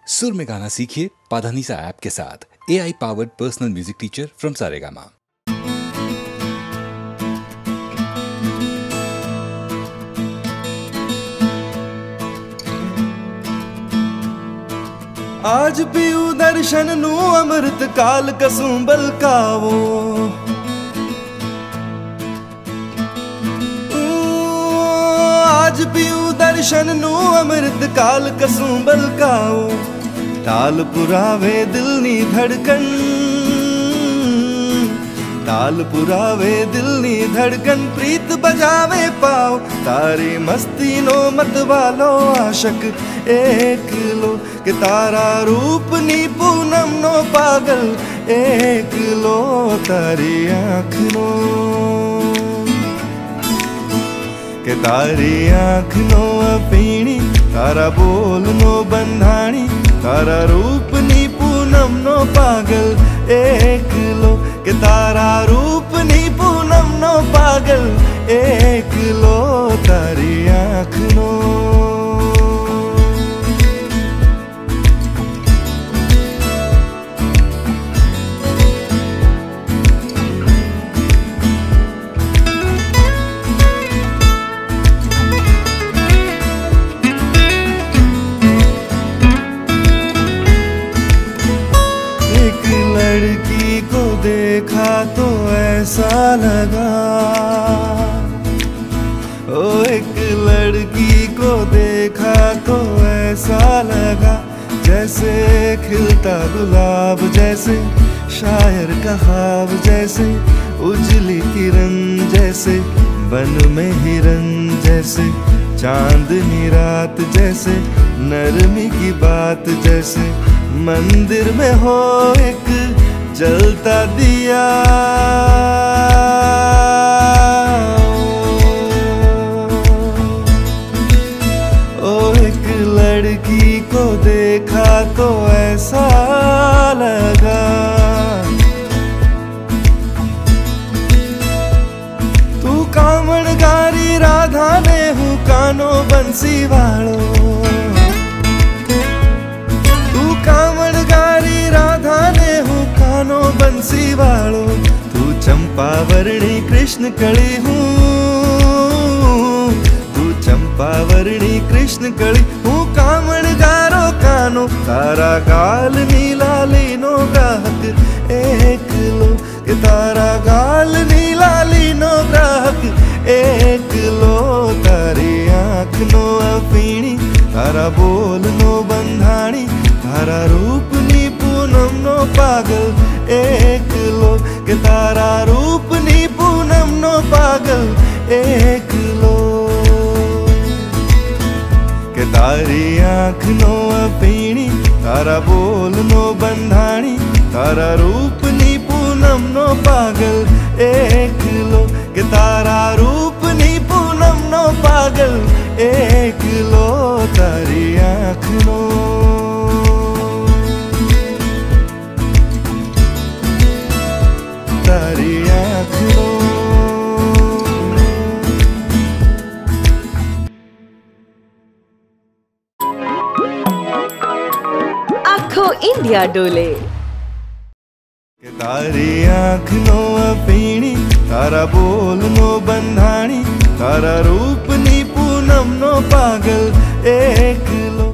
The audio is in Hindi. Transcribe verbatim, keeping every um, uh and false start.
सुर में गाना सीखिए पाधानीसा ऐप के साथ। A I powered personal music teacher from Saregama. आज पीऊ दर्शन नू अमृत काल कसू बलकावो, आज पीऊ दर्शन नू अमृत काल कसू बलकाओ। ताल पुरावे दिल नी धड़कन, ताल पुरावे दिल नी धड़कन, प्रीत बजावे पाओ। तारी मस्ती नो मत वालो आशक एक लो, कि तारा रूप नी पूनम नो पागल एक लो। तारी आँख नो, के तारी आँख नो अपीणी, तारा बोल नो बंधाणी, तारा रूप नी पूनम नो पागल एक लो, के तारा रूप नी पूनम नो पागल एक लो। तारी आँख नो, लड़की को देखा तो ऐसा लगा, ओ एक लड़की को देखा तो ऐसा लगा, जैसे खिलता गुलाब, जैसे शायर का ख्वाब, जैसे उजली किरण, जैसे बन में हिरन, जैसे चांदनी रात, जैसे नरमी की बात, जैसे मंदिर में हो एक जलता दिया। ओ एक लड़की को देखा तो ऐसा लगा, तू कामण गारी राधा ने हूँ कानो बंसी वालो, कामण गारी राधा ने हूँ कानो बंसी वालो। तू चंपावरणी कृष्ण कली हूँ, तू चंपावरणी कृष्ण कली हूँ, कामण गारो कानो। तारा गाल नीला लीनो ग्राहक एक लो, कि तारा गाल नीला लीनो ग्राहक एक लो। तारी आँख नो अपीणी, तारा बोल नो बंधाणी, तारा रूप नी पूनम नो पागल एक लो, कि तारा रूप नी पूनम नो पागल एक लो। कि तारी आँख नो अपीणी, तारा बोल नो बंधाणी, तारा रूप नी पूनम नो पागल एक लो, कि तारा रूप नी पूनम नो पागल एक लो। तारी आँख नो, तारी आँख नो। आखो इंडिया डोले, के तारी आँख नो अपीणी, तारा बोल नो बंधाणी, तारा रूप नी पूनम नो पागल एक लो।